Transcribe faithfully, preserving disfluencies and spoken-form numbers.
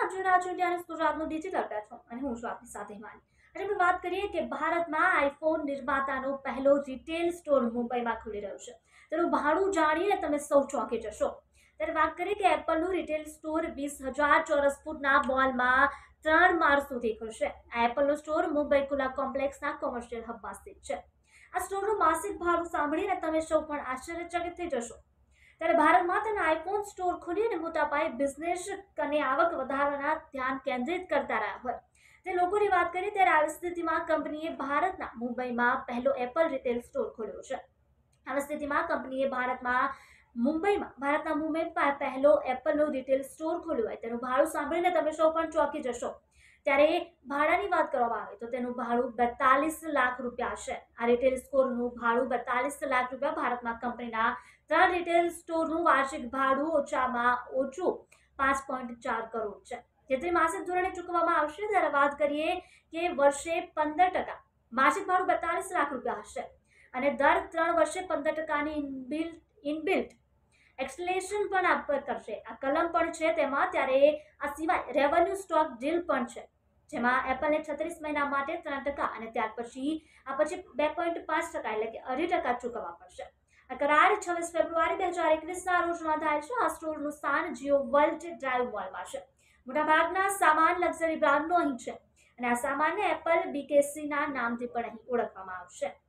આપ જોઈ રહ્યા છો ઇન્ડિયાનું ગુજરાતનું ડિજિટલ પ્લેટફોર્મ અને હું છું આપની સાથે હિમાની। આજે આપણે વાત કરીએ કે ભારતમાં આઈફોન નિર્માતાનો પહેલો રિટેલ સ્ટોર મુંબઈમાં ખુલી રહ્યો છે। તેનું ભાડું જાણીને તમે સૌ ચોંકી જશો। ત્યારે વાત કરીએ કે એપલનું રિટેલ સ્ટોર વીસ હજાર ચોરસ ફૂટના મોલમાં ત્રણ માળ સુધી ખુલશે। આ એપલનું સ્ટોર મુંબઈ ખુલ્લા કોમ્પ્લેક્સના કોમર્શિયલ હબમાં સ્થિત છે। આ સ્ટોરનું માસિક ભાડું સાંભળીને તમે સૌ પણ આશ્ચર્યચકિત થઈ જશો। ત્યારે ભારતમાં તેના આઈફોન સ્ટોર ખુલી અને મોટા પાયે બિઝનેસ અને આવક વધારવાના ધ્યાન કેન્દ્રિત કરતા રહ્યા હોય તે લોકોની વાત કરીએ ત્યારે આવી સ્થિતિમાં કંપનીએ ભારતના મુંબઈમાં પહેલો એપલ રિટેલ સ્ટોર ખોલ્યો છે। આવી સ્થિતિમાં કંપનીએ ભારતમાં મુંબઈમાં ભારતના મુંબઈમાં પહેલો એપલનો રિટેલ સ્ટોર ખોલ્યો હોય તેનું ભાડું સાંભળીને તમે સૌ પણ ચોંકી જશો। ત્યારે ભાડાની વાત કરવામાં આવે તો તેનું ભાડું બેતાલીસ લાખ રૂપિયા છે। આ રિટેલ સ્ટોરનું ભાડું બેતાલીસ લાખ રૂપિયા ભારતમાં કંપનીના ત્રણ રિટેલ સ્ટોરનું વાર્ષિક ભાડું ઓછામાં ઓછું પાંચ પોઈન્ટ ચાર કરોડ છે, જેથી માસિક ધોરણે ચૂકવવામાં આવશે। ત્યારે વાત કરીએ કે વર્ષે પંદર ટકા માસિક ભાડું બેતાલીસ લાખ રૂપિયા હશે અને દર ત્રણ વર્ષે પંદર ટકાની ઇનબિલ્ટ ઇનબિલ્ટ એક્સલેશન પણ આપ કરશે। આ કલમ પણ છે તેમાં। ત્યારે આ સિવાય રેવન્યુ સ્ટોક ડીલ પણ છે, જેમાં એપલને છત્રીસ મહિના માટે ત્રણ ટકા અને ત્યાર પછી આ પછી બે પોઈન્ટ પાંચ ટકા એટલે કે અઢી ટકા ચૂકવવા પડશે। આ કરાર છવ્વીસ ફેબ્રુઆરી બે હજાર એકવીસના રોજ નોંધાયેલ છે। આ સ્ટોરનું સ્થાન જીઓ વર્લ્ડ ડ્રાઈવ મોલમાં છે। મોટાભાગના સામાન લક્ઝરી બ્રાન્ડનો અહીં છે અને આ સામાનને એપલ બીકેસીના નામથી પણ અહીં ઓળખવામાં આવશે।